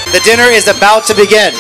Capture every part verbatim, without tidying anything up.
The dinner is about to begin.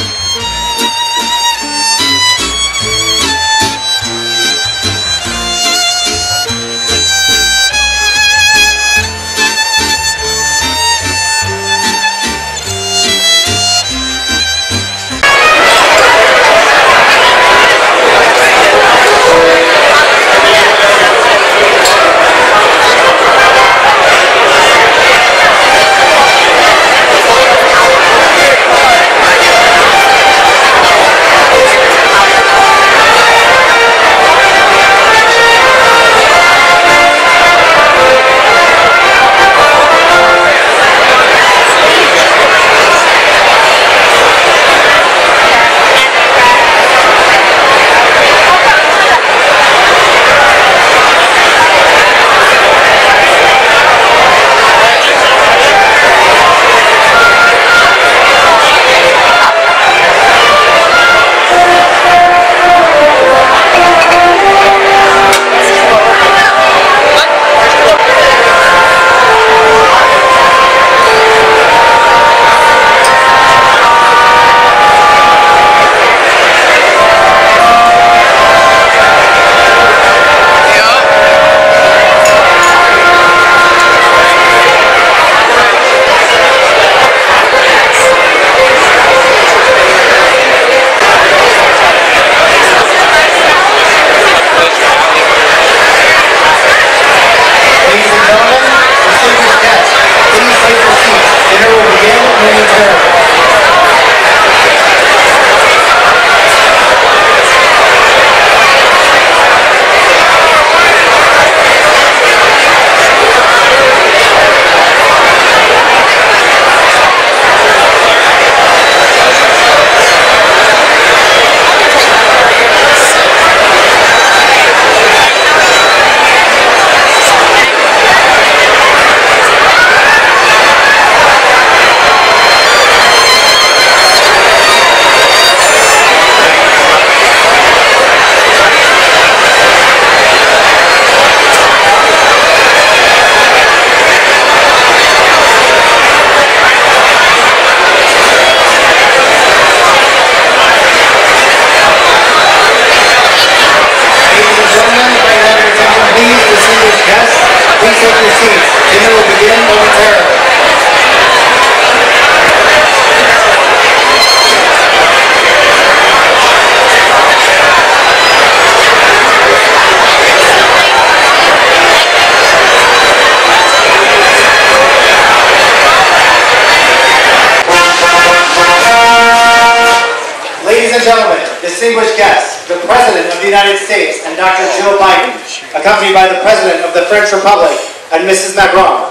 Distinguished guests, the President of the United States and Doctor Joe Biden, accompanied by the President of the French Republic and Missus Macron.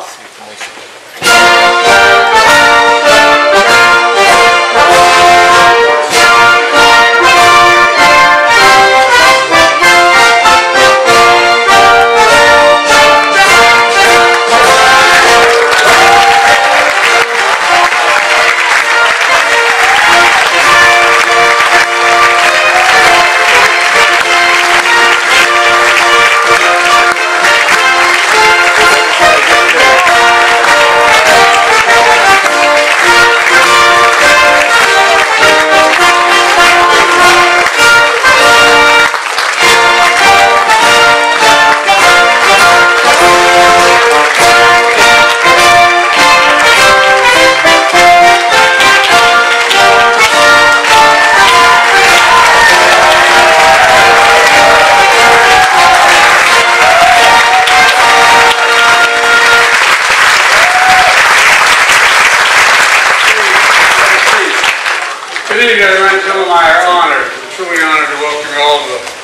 Good evening, everyone. Joe and I are honored, truly honored to welcome you all to the